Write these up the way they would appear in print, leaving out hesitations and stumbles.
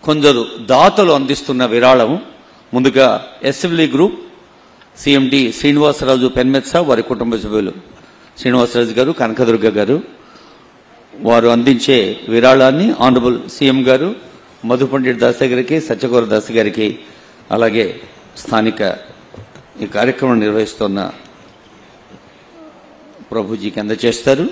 కొందరు దాతలు అందిస్తున్న విరాళం. ముందుగా ఎస్ఎఫ్లీ గ్రూప్ సిఎండి శ్రీనివాసరాజు పెన్మెత్స, వారి కుటుంబ సభ్యులు శ్రీనివాసరాజు గారు, కనకదుర్గ గారు, వారు అందించే విరాళాన్ని ఆనరబుల్ సీఎం గారు మధు పండిట్ దాస్ గారికి, సత్యకూర దాస్ గారికి, అలాగే స్థానిక ఈ కార్యక్రమం నిర్వహిస్తున్న ప్రభుజీకి అందజేస్తారు.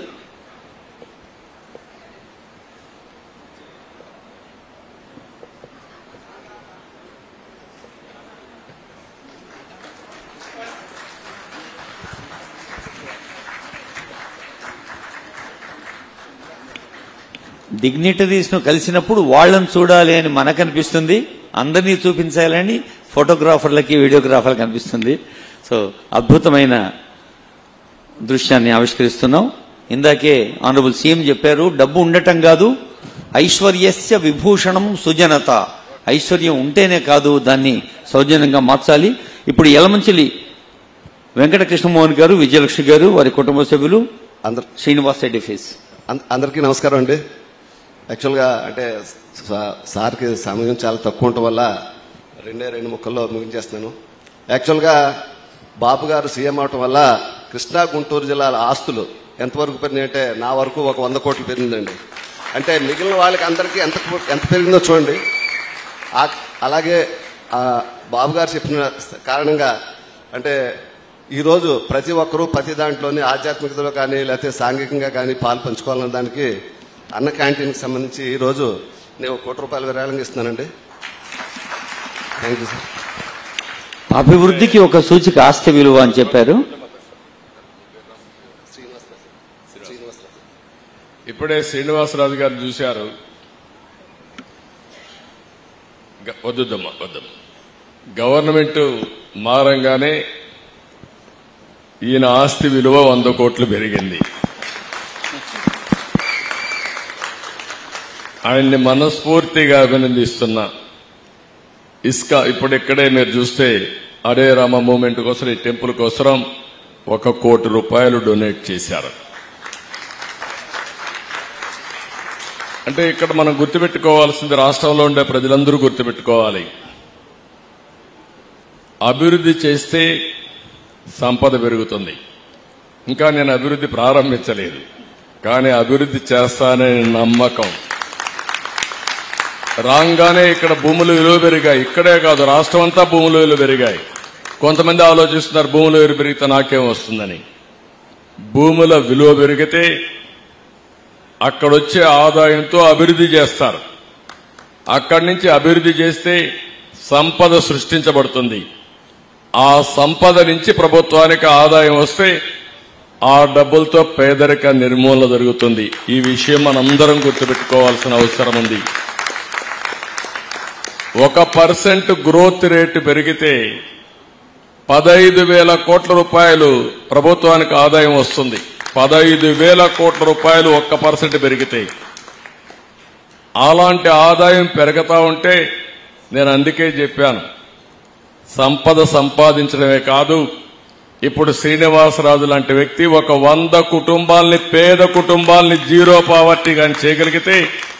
డిగ్నిటరీస్ ను కలిసినప్పుడు వాళ్ళని చూడాలి అని మనకు అనిపిస్తుంది, అందరినీ చూపించాలని ఫోటోగ్రాఫర్లకి, వీడియోగ్రాఫర్లకి అనిపిస్తుంది. సో అద్భుతమైన దృశ్యాన్ని ఆవిష్కరిస్తున్నాం. ఇందాకే ఆనరబుల్ సీఎం చెప్పారు, డబ్బు ఉండటం కాదు, ఐశ్వర్యస్య విభూషణం సుజనత. ఐశ్వర్యం ఉంటేనే కాదు, దాన్ని సౌజన్యంగా మార్చాలి. ఇప్పుడు యలమంచిలి వెంకట కృష్ణమోహన్ గారు, విజయలక్ష్మి గారు, వారి కుటుంబ సభ్యులు, శ్రీనివాస్ రెడ్డి ఫేస్. అందరికీ నమస్కారం అండి. యాక్చువల్గా అంటే సార్కి సమయం చాలా తక్కువ ఉండటం వల్ల రెండు ముక్కల్లో ముగించేస్తున్నాను. యాక్చువల్గా బాబు గారు సీఎం అవటం వల్ల కృష్ణా గుంటూరు జిల్లాల ఆస్తులు ఎంతవరకు పెరిగినాయి అంటే నా వరకు ఒక 100 కోట్లు పెరిగిందండి. అంటే మిగిలిన వాళ్ళకి అందరికీ ఎంత పెరిగిందో చూడండి. అలాగే బాబు గారు చెప్పిన కారణంగా అంటే ఈరోజు ప్రతి ఒక్కరూ ప్రతి దాంట్లోని ఆధ్యాత్మికతలో కానీ లేకపోతే సాంఘికంగా కానీ పాలు పంచుకోవాలన్న దానికి అన్న క్యాంటీన్కి సంబంధించి ఈరోజు నేను ₹1 విరాళంగా ఇస్తున్నానండి. Thank you sir. అభివృద్ధికి ఒక సూచిక ఆస్తి విలువ అని చెప్పారు. ఇప్పుడే శ్రీనివాసరాజు గారు చూశారు. వద్దుద్దమ్మా వద్దమ్మా. గవర్నమెంట్ మారంగానే ఈయన ఆస్తి విలువ 100 కోట్లు పెరిగింది. ఆయన్ని మనస్ఫూర్తిగా అభినందిస్తున్నా. ఇసుక ఇప్పుడు ఇక్కడే మీరు చూస్తే హరే రామ మూవ్మెంట్ కోసం, ఈ టెంపుల్ కోసం ₹1 కోటి డొనేట్ చేశారు. అంటే ఇక్కడ మనం గుర్తుపెట్టుకోవాల్సింది, రాష్ట్రంలో ఉండే ప్రజలందరూ గుర్తుపెట్టుకోవాలి, అభివృద్ధి చేస్తే సంపద పెరుగుతుంది. ఇంకా నేను అభివృద్ధి ప్రారంభించలేదు, కానీ అభివృద్ధి చేస్తాననే నమ్మకం. రాగానే ఇక్కడ భూముల విలువ పెరిగాయి. ఇక్కడే కాదు, రాష్ట్రం అంతా భూముల విలువ పెరిగాయి. కొంతమంది ఆలోచిస్తున్నారు భూముల విలువ పెరిగితే నాకేం వస్తుందని. భూముల విలువ పెరిగితే అక్కడొచ్చే ఆదాయంతో అభివృద్ధి చేస్తారు. అక్కడి నుంచి అభివృద్ధి చేస్తే సంపద సృష్టించబడుతుంది. ఆ సంపద నుంచి ప్రభుత్వానికి ఆదాయం వస్తే ఆ డబ్బులతో పేదరిక నిర్మూలన జరుగుతుంది. ఈ విషయం మనందరం గుర్తుపెట్టుకోవాల్సిన అవసరం ఉంది. 1% గ్రోత్ రేటు పెరిగితే 15,000 కోట్ల రూపాయలు ప్రభుత్వానికి ఆదాయం వస్తుంది. 15,000 కోట్ల రూపాయలు 1% పెరిగితే. అలాంటి ఆదాయం పెరుగుతా ఉంటే నేను అందుకే చెప్పాను, సంపద సంపాదించడమే కాదు, ఇప్పుడు శ్రీనివాసరాజు లాంటి వ్యక్తి ఒక 100 కుటుంబాలని, పేద కుటుంబాలని జీరో పావర్టీ గాని చేయగలిగితే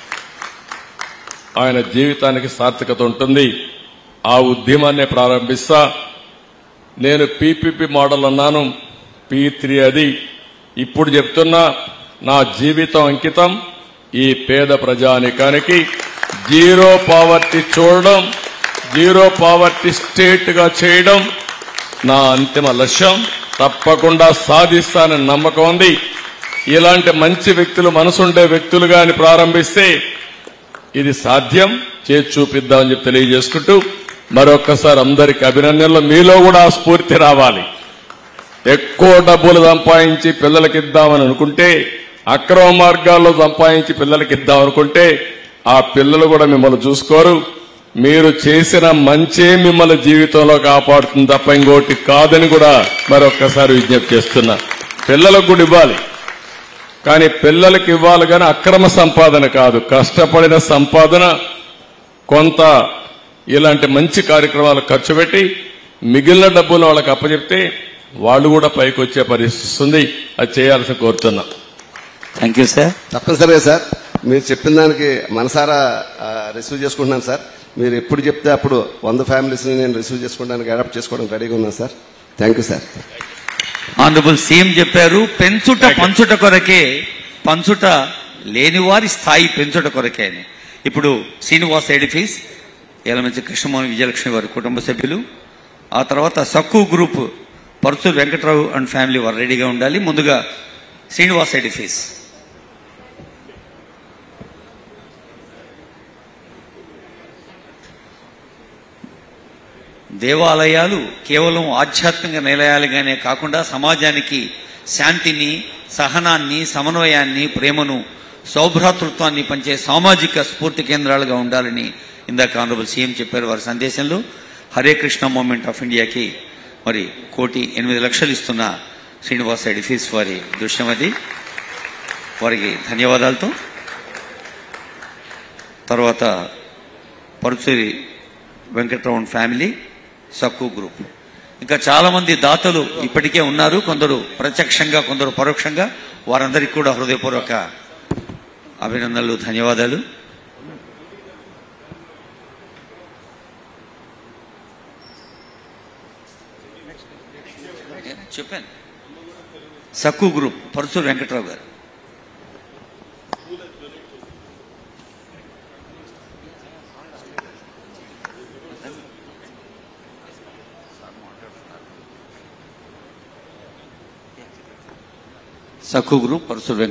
ఆయన జీవితానికి సార్థకత ఉంటుంది. ఆ ఉద్యమాన్ని ప్రారంభిస్తా. నేను పీపీపీ మోడల్ అన్నాను, P3 అది. ఇప్పుడు చెప్తున్నా, నా జీవితం అంకితం ఈ పేద ప్రజానికానికి జీరో పావర్టీ చూడడం, జీరో పావర్టీ స్టేట్ గా చేయడం నా అంతిమ లక్ష్యం. తప్పకుండా సాధిస్తానని నమ్మకం ఉంది. ఇలాంటి మంచి వ్యక్తులు, మనసుండే వ్యక్తులుగాని ప్రారంభిస్తే ఇది సాధ్యం. చేసి చూపిద్దామని చెప్పి తెలియజేసుకుంటూ మరొక్కసారి అందరికీ అభినందనలు. మీలో కూడా ఆ స్ఫూర్తి రావాలి. ఎక్కువ డబ్బులు సంపాదించి పిల్లలకి ఇద్దామని అనుకుంటే, అక్రమ మార్గాల్లో సంపాదించి పిల్లలకి ఇద్దామనుకుంటే ఆ పిల్లలు కూడా మిమ్మల్ని చూసుకోరు. మీరు చేసిన మంచే మిమ్మల్ని జీవితంలో కాపాడుతుంది తప్ప ఇంకోటి కాదని కూడా మరొక్కసారి విజ్ఞప్తి చేస్తున్నా. పిల్లలకు కూడా ఇవ్వాలి, కానీ పిల్లలకి ఇవ్వాలి కానీ అక్రమ సంపాదన కాదు, కష్టపడిన సంపాదన. కొంత ఇలాంటి మంచి కార్యక్రమాలు ఖర్చు పెట్టి మిగిలిన డబ్బులు వాళ్ళకి అప్పచెప్తే వాళ్ళు కూడా పైకి వచ్చే పరిస్థితి ఉంది. అది చేయాల్సి కోరుతున్నా. Thank you sir. తప్పనిసరిగా సార్. మీరు చెప్పిన దానికి మనసారా రిసీవ్ చేసుకుంటున్నాను సార్. మీరు ఎప్పుడు చెప్తే అప్పుడు 100 ఫ్యామిలీస్ని నేను రిసీవ్ చేసుకోవడానికి అడాప్ట్ చేసుకోవడానికి రెడీగా ఉన్నాను sir. Thank you sir. Honourable CM చెప్పారు, పెంచుట పంచుట కొరకే, పంచుట లేనివారి స్థాయి పెంచుట కొరకే అని. ఇప్పుడు శ్రీనివాస్ ఎడిఫీస్, ఏలమంచి కృష్ణమోహన్ విజయలక్ష్మి వారి కుటుంబ సభ్యులు, ఆ తర్వాత Sakku group Paruchuru Venkatrao and family వారు రెడీగా ఉండాలి. ముందుగా శ్రీనివాస్ ఎడిఫీస్. దేవాలయాలు కేవలం ఆధ్యాత్మిక నిలయాలుగానే కాకుండా సమాజానికి శాంతిని, సహనాన్ని, సమన్వయాన్ని, ప్రేమను, సౌభ్రాతృత్వాన్ని పంచే సామాజిక స్ఫూర్తి కేంద్రాలుగా ఉండాలని ఇందాక ఆనరబుల్ సీఎం చెప్పారు వారి సందేశంలో. హరే కృష్ణ మూవ్మెంట్ ఆఫ్ ఇండియాకి మరి 1,08,00,000 ఇస్తున్న శ్రీనివాస్ ఎడిఫీస్ వారి దృశ్యం అది. వారికి ధన్యవాదాలతో తర్వాత పరుచూరి వెంకట్రావు ఫ్యామిలీ, సక్కు గ్రూప్, ఇంకా చాలా మంది దాతలు ఇప్పటికే ఉన్నారు, కొందరు ప్రత్యక్షంగా కొందరు పరోక్షంగా. వారందరికీ కూడా హృదయపూర్వక అభినందనలు, ధన్యవాదాలు. చెప్పాను సక్కు గ్రూప్ పరుచూరు వెంకట్రావు గారు. సక్కు గ్రూప్ పరుచూరు